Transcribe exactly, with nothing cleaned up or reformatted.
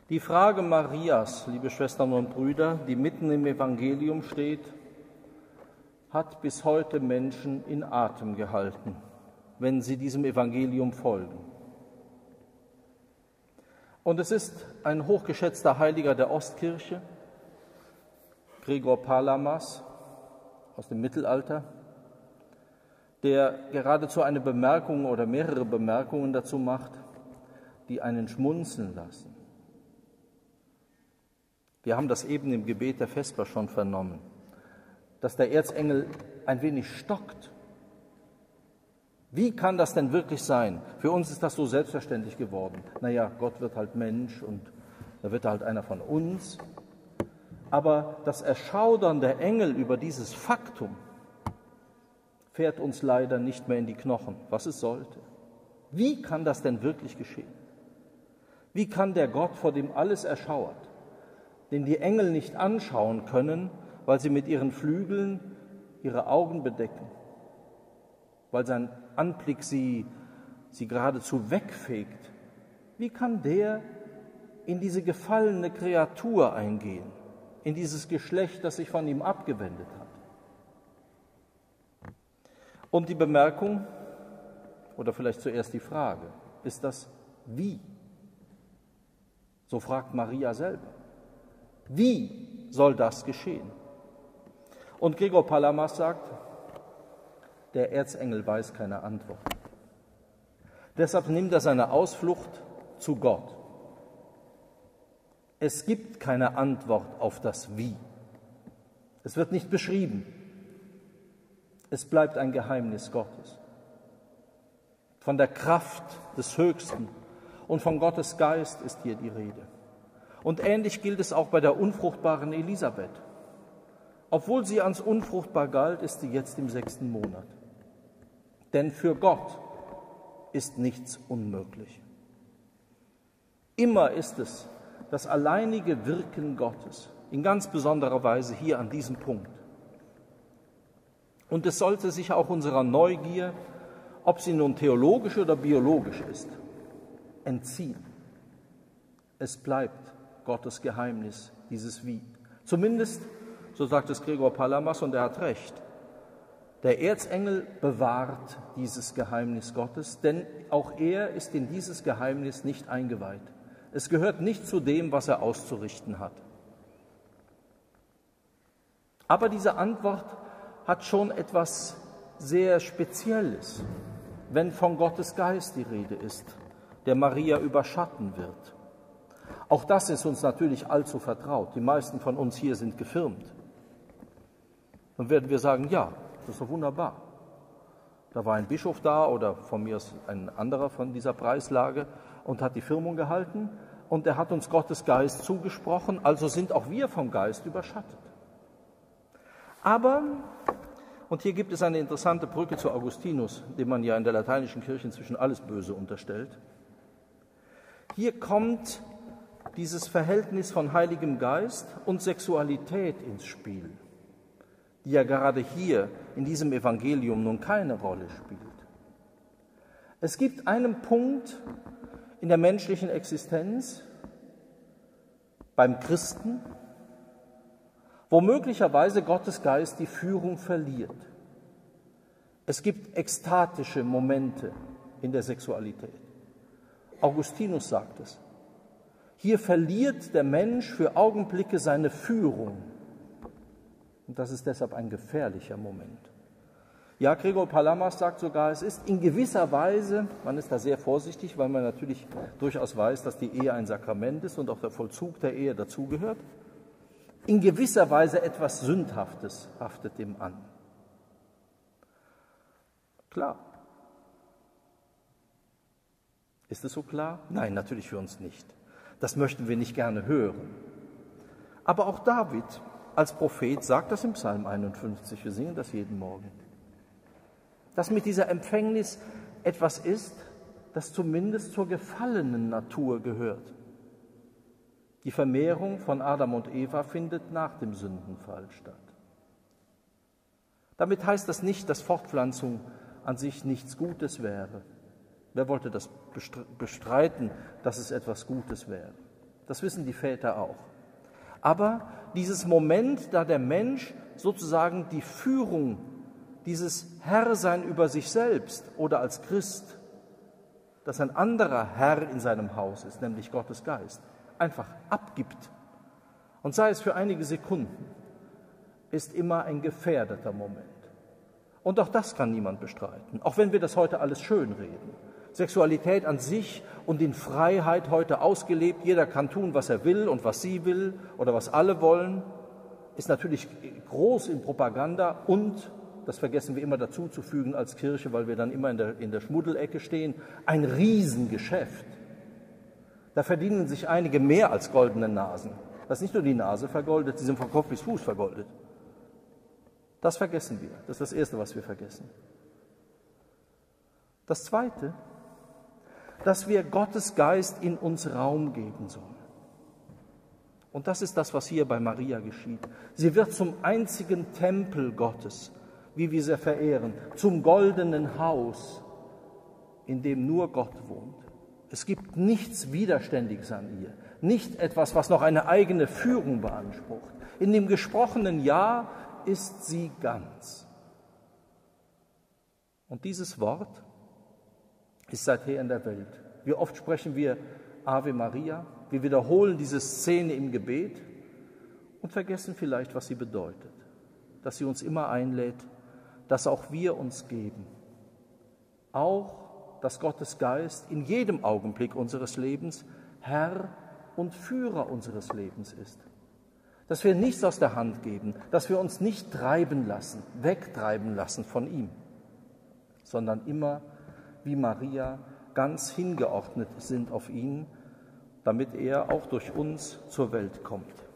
Die Frage Marias, liebe Schwestern und Brüder, die mitten im Evangelium steht, hat bis heute Menschen in Atem gehalten, wenn sie diesem Evangelium folgen. Und es ist ein hochgeschätzter Heiliger der Ostkirche, Gregor Palamas aus dem Mittelalter, der geradezu eine Bemerkung oder mehrere Bemerkungen dazu macht, die einen schmunzeln lassen. Wir haben das eben im Gebet der Vesper schon vernommen, dass der Erzengel ein wenig stockt. Wie kann das denn wirklich sein? Für uns ist das so selbstverständlich geworden. Naja, Gott wird halt Mensch und da wird er halt einer von uns. Aber das Erschaudern der Engel über dieses Faktum fährt uns leider nicht mehr in die Knochen, was es sollte. Wie kann das denn wirklich geschehen? Wie kann der Gott, vor dem alles erschauert, den die Engel nicht anschauen können, weil sie mit ihren Flügeln ihre Augen bedecken, weil sein Anblick sie, sie geradezu wegfegt, wie kann der in diese gefallene Kreatur eingehen, in dieses Geschlecht, das sich von ihm abgewendet hat? Und die Bemerkung, oder vielleicht zuerst die Frage, ist das wie? So fragt Maria selber. Wie soll das geschehen? Und Gregor Palamas sagt, der Erzengel weiß keine Antwort. Deshalb nimmt er seine Ausflucht zu Gott. Es gibt keine Antwort auf das Wie. Es wird nicht beschrieben. Es bleibt ein Geheimnis Gottes. Von der Kraft des Höchsten und von Gottes Geist ist hier die Rede. Und ähnlich gilt es auch bei der unfruchtbaren Elisabeth. Obwohl sie als unfruchtbar galt, ist sie jetzt im sechsten Monat. Denn für Gott ist nichts unmöglich. Immer ist es das alleinige Wirken Gottes, in ganz besonderer Weise hier an diesem Punkt. Und es sollte sich auch unserer Neugier, ob sie nun theologisch oder biologisch ist, entziehen. Es bleibt Gottes Geheimnis, dieses Wie. Zumindest, so sagt es Gregor Palamas, und er hat recht, der Erzengel bewahrt dieses Geheimnis Gottes, denn auch er ist in dieses Geheimnis nicht eingeweiht. Es gehört nicht zu dem, was er auszurichten hat. Aber diese Antwort hat schon etwas sehr Spezielles, wenn von Gottes Geist die Rede ist, der Maria überschatten wird. Auch das ist uns natürlich allzu vertraut. Die meisten von uns hier sind gefirmt. Dann werden wir sagen, ja, das ist doch wunderbar. Da war ein Bischof da oder von mir ist ein anderer von dieser Preislage und hat die Firmung gehalten und er hat uns Gottes Geist zugesprochen, also sind auch wir vom Geist überschattet. Aber, und hier gibt es eine interessante Brücke zu Augustinus, dem man ja in der lateinischen Kirche inzwischen alles Böse unterstellt. Hier kommt dieses Verhältnis von Heiligem Geist und Sexualität ins Spiel, die ja gerade hier in diesem Evangelium nun keine Rolle spielt. Es gibt einen Punkt in der menschlichen Existenz beim Christen, wo möglicherweise Gottes Geist die Führung verliert. Es gibt ekstatische Momente in der Sexualität. Augustinus sagt es. Hier verliert der Mensch für Augenblicke seine Führung. Und das ist deshalb ein gefährlicher Moment. Ja, Gregor Palamas sagt sogar, es ist in gewisser Weise, man ist da sehr vorsichtig, weil man natürlich durchaus weiß, dass die Ehe ein Sakrament ist und auch der Vollzug der Ehe dazugehört. In gewisser Weise etwas Sündhaftes haftet dem an. Klar. Ist es so klar? Nein, natürlich für uns nicht. Das möchten wir nicht gerne hören. Aber auch David als Prophet sagt das im Psalm einundfünfzig, wir singen das jeden Morgen, dass mit dieser Empfängnis etwas ist, das zumindest zur gefallenen Natur gehört. Die Vermehrung von Adam und Eva findet nach dem Sündenfall statt. Damit heißt das nicht, dass Fortpflanzung an sich nichts Gutes wäre. Wer wollte das bestreiten, dass es etwas Gutes wäre? Das wissen die Väter auch. Aber dieses Moment, da der Mensch sozusagen die Führung, dieses Herrsein über sich selbst oder als Christ, dass ein anderer Herr in seinem Haus ist, nämlich Gottes Geist, einfach abgibt, und sei es für einige Sekunden, ist immer ein gefährdeter Moment. Und auch das kann niemand bestreiten, auch wenn wir das heute alles schönreden. Sexualität an sich und in Freiheit heute ausgelebt, jeder kann tun, was er will und was sie will oder was alle wollen, ist natürlich groß in Propaganda und, das vergessen wir immer dazu zu fügen als Kirche, weil wir dann immer in der, in der Schmuddelecke stehen, ein Riesengeschäft. Da verdienen sich einige mehr als goldene Nasen. Da ist nicht nur die Nase vergoldet, sie sind von Kopf bis Fuß vergoldet. Das vergessen wir. Das ist das Erste, was wir vergessen. Das Zweite, dass wir Gottes Geist in uns Raum geben sollen. Und das ist das, was hier bei Maria geschieht. Sie wird zum einzigen Tempel Gottes, wie wir sie verehren, zum goldenen Haus, in dem nur Gott wohnt. Es gibt nichts Widerständiges an ihr, nicht etwas, was noch eine eigene Führung beansprucht. In dem gesprochenen Ja ist sie ganz. Und dieses Wort ist seither in der Welt. Wie oft sprechen wir Ave Maria, wir wiederholen diese Szene im Gebet und vergessen vielleicht, was sie bedeutet, dass sie uns immer einlädt, dass auch wir uns geben. Auch, dass Gottes Geist in jedem Augenblick unseres Lebens Herr und Führer unseres Lebens ist. Dass wir nichts aus der Hand geben, dass wir uns nicht treiben lassen, wegtreiben lassen von ihm, sondern immer wie Maria ganz hingeordnet sind auf ihn, damit er auch durch uns zur Welt kommt.